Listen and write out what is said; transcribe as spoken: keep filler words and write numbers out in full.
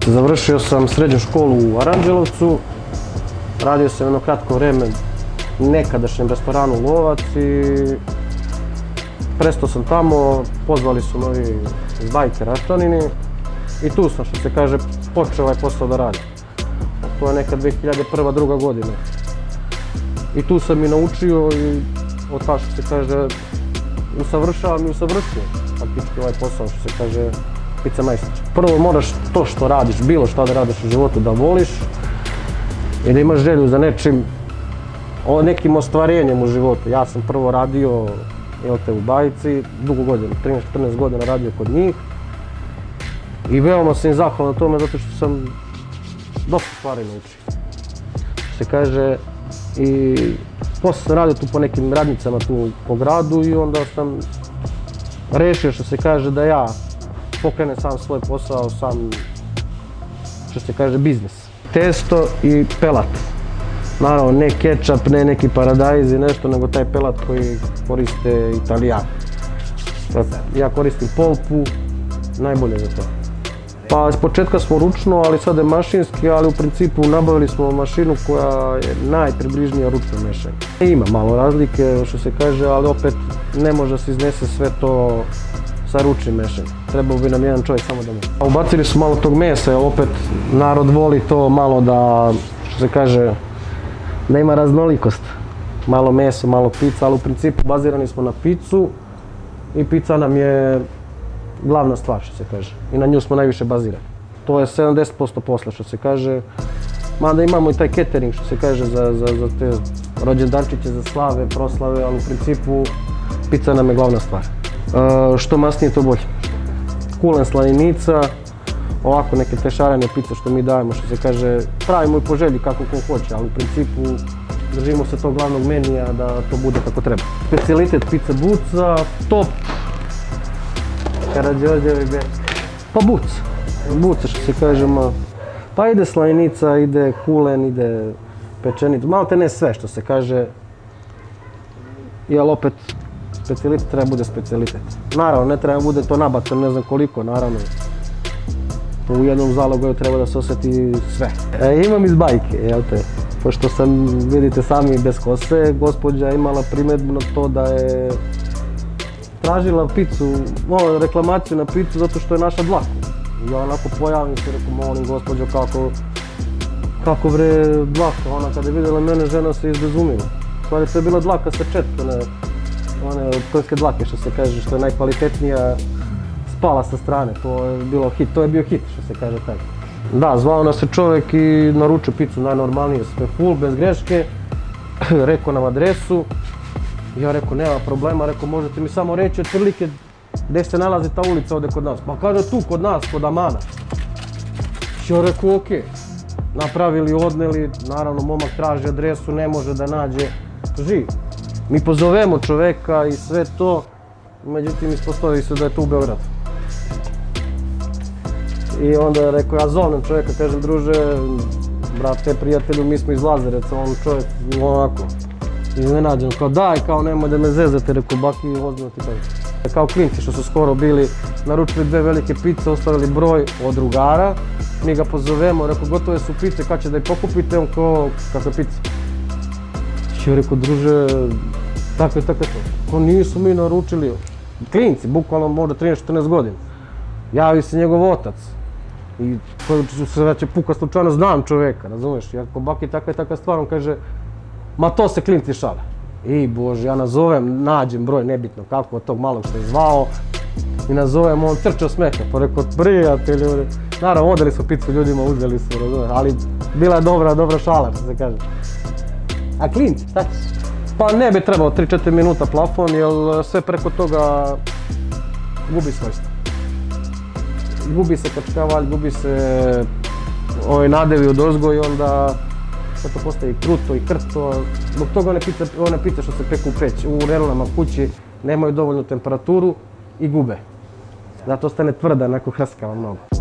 Završio sam srednju školu u Aranđelovcu, radio sam jedno kratko vreme u nekadašnjem restoranu Lovac i prestao sam tamo, pozvali su me ovi iz Bajke Raščanini i tu sam, što se kaže, počeo ovaj posao da radim. To je neka dve hiljade prva, druga godina. I tu sam i naučio i od ta, što se kaže, usavršavam i usavršio faktički ovaj posao, što se kaže, pizza majstor. Prvo moraš to što radiš, bilo što da radiš u životu, da voliš i da imaš želju za nečim, nekim ostvarenjem u životu. Ja sam prvo radio u Bajci, dugo godina, trinaest četrnaest godina radio kod njih i veoma sam im zahvalan na tome zato što sam dosta stvari naučio. Što se kaže, i posle sam radio tu po nekim radnicama tu po gradu i onda sam rešio, što se kaže, da ja pokrenem sam svoj posao, sam, što se kaže, biznis. Testo i pelat. Naravno, ne kečap, ne neki paradajz i nešto, nego taj pelat koji koriste Italijani. Ja koristim polpu, najbolje za to. Pa s početka smo ručno, ali sada je mašinski, ali u principu nabavili smo mašinu koja je najpribližnija ručnom mešanju. Ima malo razlike, što se kaže, ali opet ne može da se iznese sve to sa ručnim mešanjem. Trebao bi nam jedan čovjek samo da meša. Ubacili su malo tog mesa, jer opet narod voli to malo da, što se kaže, da ima raznolikost. Malo meso, malo pizza, ali u principu bazirani smo na picu i pizza nam je glavna stvar, što se kaže. I na nju smo najviše bazirani. To je sedamdeset posto posla, što se kaže. Mada imamo i taj catering, što se kaže, za te rođendančiće, za slave, proslave, ali u principu pizza nam je glavna stvar. Što masnije, to bolje. Kulen slanica, ovako neke te šarene pice što mi dajemo, što se kaže, pravimo i po želji kako ko hoće, ali u principu držimo se tog glavnog menija da to bude kako treba. Specijalitet pizza buca, top. Karađorđevi be. Pa buc. Buca, što se kaže, pa ide slanica, ide kulen, ide pečenica, malo te ne sve, što se kaže, jel opet specijalitet treba bude specijalitet. Naravno, ne treba bude to nabacano, ne znam koliko, naravno. U jednom zalogoju treba da se osjeti sve. Imam iz Bajke, jel te? Pošto sam, vidite sami, bez kose, gospođa imala primjedbu na to da je tražila picu, reklamaciju na picu zato što je naša dlaku. I ja onako pojavim se, rekao, molim gospođo, kako, kako bre dlaka, ona kada je vidjela mene, žena se izbezumila. Stvari, to je bila dlaka sa četke, one konjske dlake, što se kaže, što je najkvalitetnija, spala sa strane, to je bilo hit, to je bio hit, što se kaže tako. Da, zvao nas se čovjek i naručio picu najnormalnije, sve full, bez greške, rekao nam adresu. Ja rekao, nema problema, rekao, možete mi samo reći otprilike gdje se nalazi ta ulica ovdje kod nas. Pa kaže, tu kod nas, kod Amana. Ja rekao, okej. Napravili, odneli, naravno momak traži adresu, ne može da nađe živ. Mi pozovemo čoveka i sve to, međutim ispostavi se da je tu u Beogradu. I onda je rekao, ja zovem čovjeka, kažem, druže, brate, prijatelju, mi smo iz Lazareca, on čovjek onako iznenađen, kao daj, kao nemoj da me zezate, rekao, baki, ozbiljno ti kažem. Kao klinci što su skoro bili, naručili dve velike pice, ostavili broj od drugara, mi ga pozovemo, rekao, gotove su pice, kad će da ih pokupite, on kao, kakve pice? Ja rekao, druže, tako je, tako je to. Ko nisu mi naručili, klinci, bukvalno možda trinaest četrnaest godina. Javi se njegov otac i koji se već je puka slučajno, znam čoveka, razumeš? Ja ko baki takva je takva stvar, on kaže, ma to se klinci šale. I bože, ja nazovem, nađem broj, nebitno kako, od tog malog što je zvao i nazovem, on trčao smeha, pa rekao, prijatelji, naravno, odeli smo picu ljudima, uzeli su, razumeš, ali bila je dobra, dobra šala, što se kaže. A klinci, šta ćeš? Pa ne bi trebalo tri četiri minuta plafon, jer sve preko toga gubi svojstvo. Gubi se kačkavalj, gubi se nadevi od ozgo i onda sve to postaje kruto i krto. Zbog toga one pice što se peku u peć, u relama kući, nemaju dovoljnu temperaturu i gube. Zato ostane tvrda, onako hrskava mnogo.